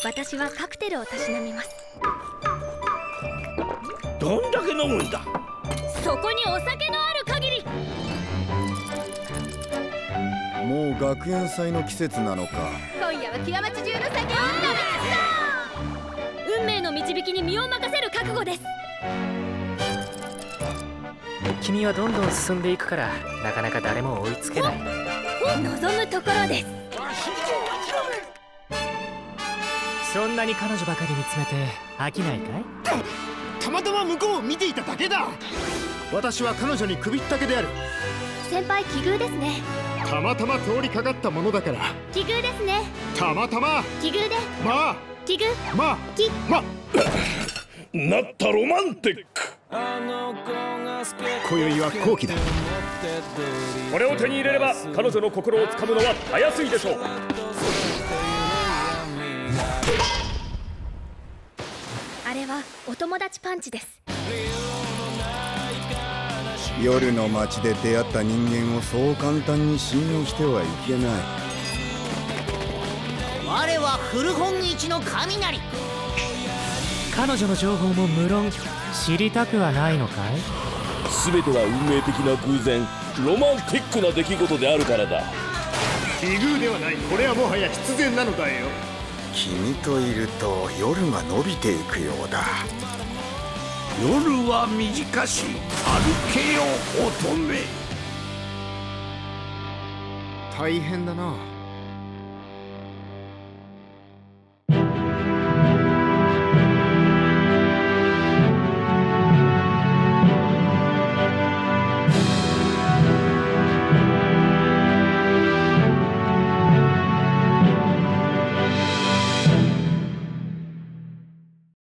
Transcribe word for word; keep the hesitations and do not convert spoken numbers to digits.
私はカクテルをたしなみます。 どんだけ飲むんだ。 そこにお酒のある限り。 もう学園祭の季節なのか。 今夜は極町中の酒を飲みました。運命の導きに身を任せる覚悟です。 君はどんどん進んでいくからなかなか誰も追いつけない。 望むところです。 そんなに彼女ばかり見つめて飽きないかい？ たまたま向こうを見ていただけだ。私は彼女に首ったけである。 先輩、奇遇ですね。 たまたま通りかかったものだから。 奇遇ですね。 たまたま。 奇遇で。 まあ奇遇。 まあきまなったロマンティック。 今宵は好機だ。 これを手に入れれば彼女の心をつかむのはたやすいでしょう。 あれはお友達パンチです。 夜の街で出会った人間をそう簡単に信用してはいけない。 我は古本市の雷。 彼女の情報も無論知りたくはないのかい？ 全ては運命的な偶然、ロマンティックな出来事であるからだ。 奇遇ではない。これはもはや必然なのだよ。 君といると夜が伸びていくようだ。 夜は短し、歩けよ乙女。 大変だな。